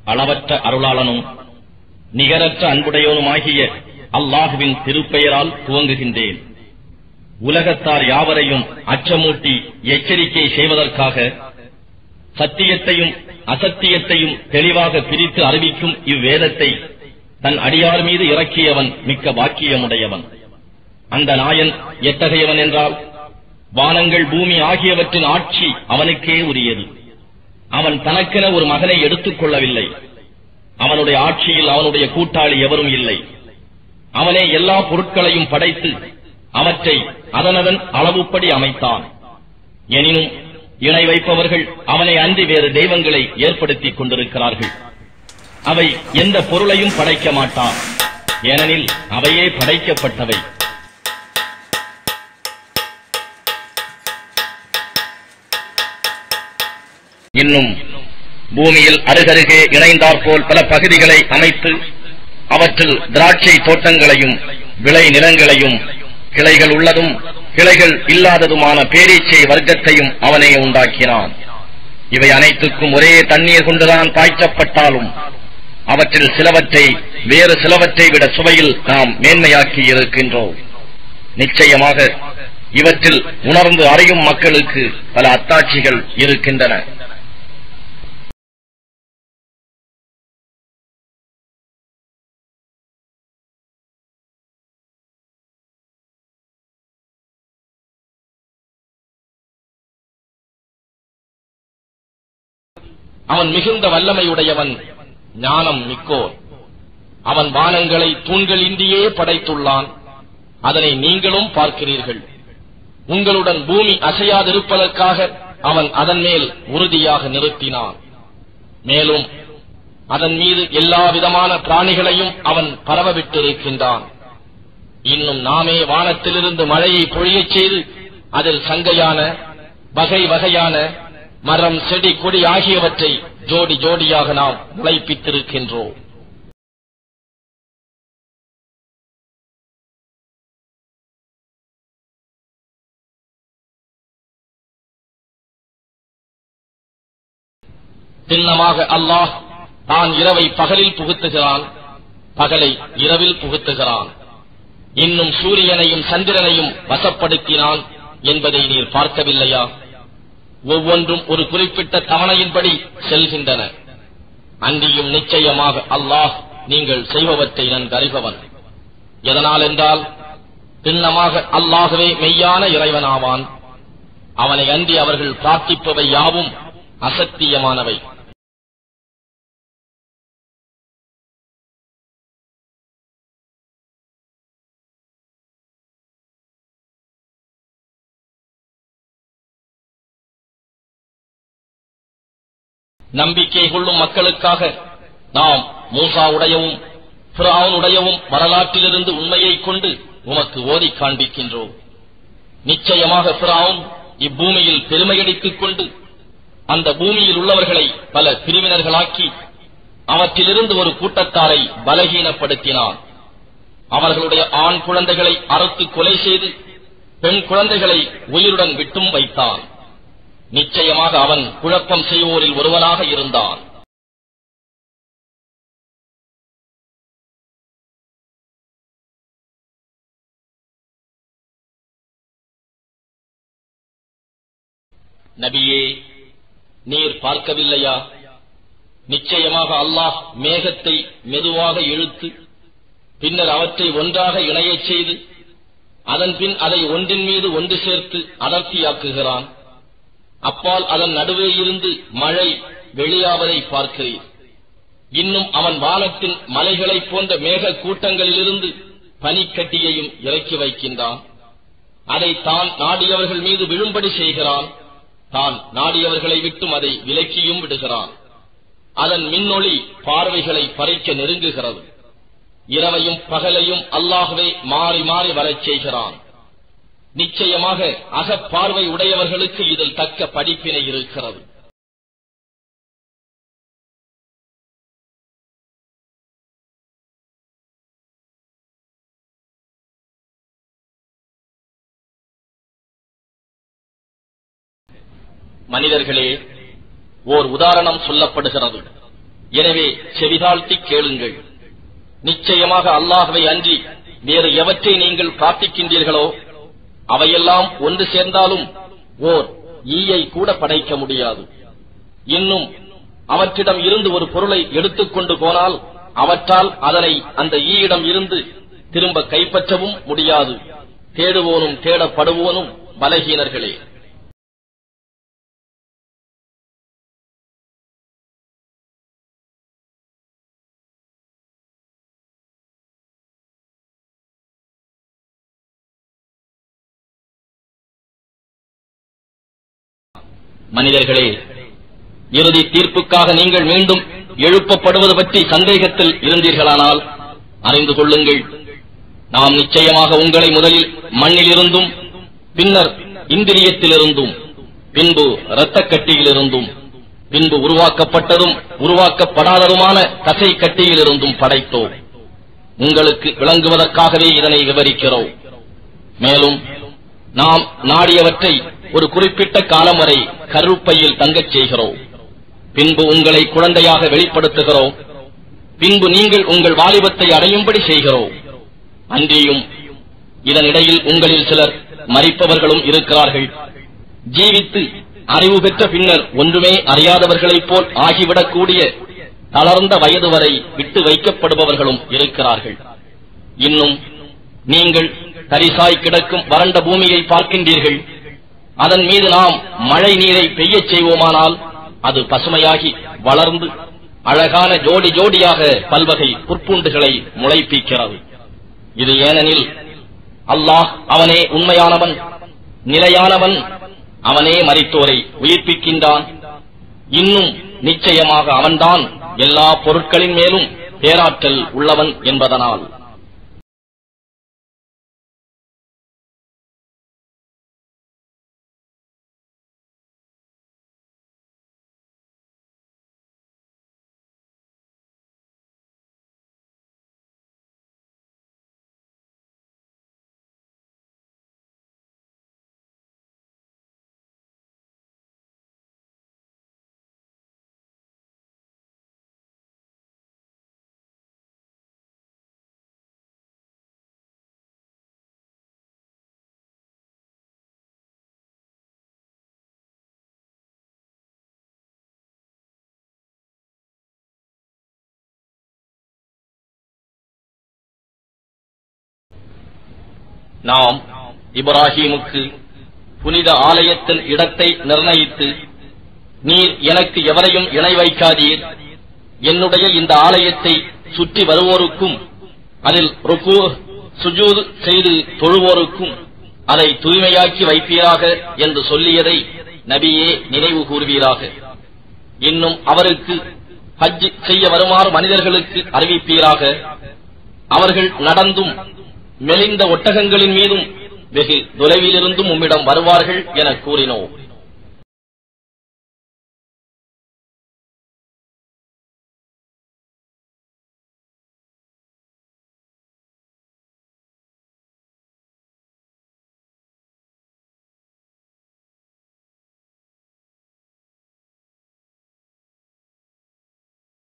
அளவற்ற அருளாளனும் நிகரற்ற அன்புடையவனுமாகிய அல்லாஹுவின் திருப்பெயரால் துவங்குகின்றேன். உலகத்தார் யாவரையும் அச்சமூட்டி எச்சரிக்கை செய்வதற்காக சத்தியத்தையும் அசத்தியத்தையும் தெளிவாக பிரித்து அறிவிக்கும் இவ்வேதத்தை தன் அடியார் மீது இறக்கியவன் மிக்க பாக்கியமுடையவன். அந்த நாயன் எத்தகையவன் என்றால், வானங்கள் பூமி ஆகியவற்றின் ஆட்சி அவனுக்கே உரியது. அவன் தனக்கென ஒரு மகனை எடுத்துக் கொள்ளவில்லை. அவனுடைய ஆட்சியில் அவனுடைய கூட்டாளி எவரும் இல்லை. அவனே எல்லா பொருட்களையும் படைத்து அவற்றை அதனதன் அளவுப்படி அமைத்தான். எனினும் இணை வைப்பவர்கள் அவனை அன்றி வேறு தெய்வங்களை ஏற்படுத்திக் கொண்டிருக்கிறார்கள். அவை எந்த பொருளையும் படைக்க மாட்டான், ஏனெனில் அவையே படைக்கப்பட்டவை. இன்னும் பூமியில் அருகருகே இணைந்தாற்போல் பல பகுதிகளை அமைத்து அவற்றில் திராட்சை தோட்டங்களையும் விளை நிலங்களையும் கிளைகள் உள்ளதும் கிளைகள் இல்லாததுமான பேரீச்சை வர்க்கத்தையும் அவனே உண்டாக்கினான். இவை அனைத்துக்கும் ஒரே தண்ணீர் கொண்டுதான் பாய்ச்சப்பட்டாலும் அவற்றில் சிலவற்றை வேறு சிலவற்றை விட சுவையில் நாம் மேன்மையாக்கி இருக்கின்றோம். நிச்சயமாக இவற்றில் உணர்ந்து அறியும் மக்களுக்கு பல அத்தாட்சிகள் இருக்கின்றன. அவன் மிகுந்த வல்லமையுடையவன், ஞானம் மிக்கோர். அவன் வானங்களை தூண்களின்றியே படைத்துள்ளான். அதனை நீங்களும் பார்க்கிறீர்கள். உங்களுடன் பூமி அசையாதிருப்பதற்காக அவன் அதன் மேல் உறுதியாக நிறுத்தினான். மேலும் அதன் மீது எல்லா விதமான பிராணிகளையும் அவன் பரவவிட்டிருக்கின்றான். இன்னும் நாமே வானத்திலிருந்து மழையை பொழியச் செய்து அதில் சங்கையான வகை வகையான மரம் செடி கொடி ஆகியவற்றை ஜோடி ஜோடியாக நாம் முளைப்பித்திருக்கின்றோம். சின்னமாக அல்லாஹ் தான் இரவை பகலில் புகுத்துகிறான், பகலை இரவில் புகுத்துகிறான். இன்னும் சூரியனையும் சந்திரனையும் வசப்படுத்தினான் என்பதை நீர் பார்க்கவில்லையா? ஒவ்வொன்றும் ஒரு குறிப்பிட்ட தவணையின்படி செல்கின்றன. அன்றியும் நிச்சயமாக அல்லாஹ் நீங்கள் செய்பவற்றை நன்கறிபவன். எதனால் என்றால், சின்னமாக அல்லாஹ்வே மெய்யான இறைவனாவான். அவனை அன்றி அவர்கள் பிரார்த்திப்பவை யாவும் அசத்தியமானவை. நம்பிக்கை கொள்ளும் மக்களுக்காக நாம் மூசாவுடையவும் ஃபிரௌனுடையவும் வரலாற்றிலிருந்து உண்மையைக் கொண்டு உமக்கு ஓதி காண்பிக்கின்றோம். நிச்சயமாக ஃபிரௌன் இப்பூமியில் பெருமையடித்துக் கொண்டு அந்த பூமியில் உள்ளவர்களை பல பிரிவினர்களாக்கி அவற்றிலிருந்து ஒரு கூட்டத்தாரை பலகீனப்படுத்தினான். அவர்களுடைய ஆண் குழந்தைகளை அறுத்து கொலை செய்து பெண் குழந்தைகளை உயிருடன் விட்டும் வைத்தான். நிச்சயமாக அவன் குழப்பம் செய்வோரில் ஒருவனாக இருந்தான். நபியே, நீர் பார்க்கவில்லையா? நிச்சயமாக அல்லாஹ் மேகத்தை மெதுவாக இழுத்து பின்னர் அவற்றை ஒன்றாக இணையச் செய்து அதன் பின் அதை ஒன்றின் மீது ஒன்று சேர்த்து அடர்த்தியாக்குகிறான். அப்பால் அதன் நடுவே இருந்து மழை வெளியாவதை பார்க்கிறீர். இன்னும் அவன் வானத்தின் மலைகளைப் போன்ற மேக கூட்டங்களிலிருந்து பனிக்கட்டியையும் இறக்கி வைக்கின்றான். அதை தான் நாடியவர்கள் மீது விழும்படி செய்கிறான். தான் நாடியவர்களை விட்டும் அதை விலக்கியும் விடுகிறான். அதன் மின்னொளி பார்வைகளை பறிக்க நெருங்குகிறது. இரவையும் பகலையும் அல்லாஹ்வே மாறி மாறி வரச் செய்கிறான். நிச்சயமாக அகப்பார்வை உடையவர்களுக்கு இதில் தக்க படிப்பினை இருக்கிறது. மனிதர்களே, ஓர் உதாரணம் சொல்லப்படுகிறது. எனவே செவிதாழ்த்தி கேளுங்கள். நிச்சயமாக அல்லாஹ்வை அன்றி வேறு எவற்றை நீங்கள் பிரார்த்திக்கின்றீர்களோ அவையெல்லாம் ஒன்று சேர்ந்தாலும் ஓர் ஈயை கூட படைக்க முடியாது. இன்னும் அவற்றிடம் இருந்து ஒரு பொருளை எடுத்துக்கொண்டு போனால் அவற்றால் அதனை அந்த ஈயிடம் இருந்து திரும்ப கைப்பற்றவும் முடியாது. தேடுவோனும் தேடப்படுவோனும் பலகீனர்களே. மனிதர்களே, இறுதி தீர்ப்புக்காக நீங்கள் மீண்டும் எழுப்பப்படுவது பற்றி சந்தேகத்தில் இருந்தீர்களானால் அறிந்து கொள்ளுங்கள், நாம் நிச்சயமாக உங்களை முதலில் மண்ணிலிருந்தும் பின்னர் இந்திரியத்திலிருந்தும் பின்பு இரத்தக் கட்டியிலிருந்தும் பின்பு உருவாக்கப்பட்டதும் உருவாக்கப்படாததுமான தசை கட்டியிலிருந்தும் படைத்தோம். உங்களுக்கு விளங்குவதற்காகவே இதனை விவரிக்கிறோம். மேலும் நாம் நாடியவற்றை ஒரு குறிப்பிட்ட காலம் வரை கருப்பையில் தங்கச் செய்கிறோம். பின்பு உங்களை குழந்தையாக வெளிப்படுத்துகிறோம். பின்பு நீங்கள் உங்கள் வாலிபத்தை அடையும்படி செய்கிறோம். அன்றியும் இதனிடையில் உங்களில் சிலர் மரிப்பவர்களும் இருக்கிறார்கள். ஜீவித்து அறிவு பெற்ற பின்னர் ஒன்றுமே அறியாதவர்களைப் போல் ஆகிவிடக்கூடிய தளர்ந்த வயது வரை விட்டு வைக்கப்படுபவர்களும் இருக்கிறார்கள். இன்னும் நீங்கள் தரிசாய் கிடக்கும் வறண்ட பூமியை பார்க்கின்றீர்கள். அதன் மீது நாம் மழை நீரை பெய்யச் செய்வோமானால் அது பசுமையாகி வளர்ந்து அழகான ஜோடி ஜோடியாக பல்வகை புற்பூண்டுகளை முளைப்பிக்கிறது. இது ஏனெனில் அல்லாஹ் அவனே உண்மையானவன், நிலையானவன், அவனே மரித்தோரை உயிர்ப்பிக்கின்றான். இன்னும் நிச்சயமாக அவன்தான் எல்லா பொருட்களின் மேலும் பேராற்றல் உள்ளவன் என்பதனால். நாம் இப்ராஹீமுக்கு புனித ஆலயத்தின் இடத்தை நிர்ணயித்து, நீர் எனக்கு எவரையும் இணை வைக்காதீர், என்னுடைய இந்த ஆலயத்தை சுற்றி வருவோருக்கும் அதில் ருக்கு சுஜூத் செய்து தொழுவோருக்கும் அதை தூய்மையாக்கி வைப்பீராக என்று சொல்லியதை நபியே நினைவு கூறுவீராக. இன்னும் அவருக்கு ஹஜ் செய்ய வருமாறு மனிதர்களுக்கு அறிவிப்பீராக. அவர்கள் நடந்தும் மெலிந்த ஒட்டகங்களின் மீதும் வெகு தொலைவிலிருந்தும் உம்மிடம் வருவார்கள் என கூறினோம்.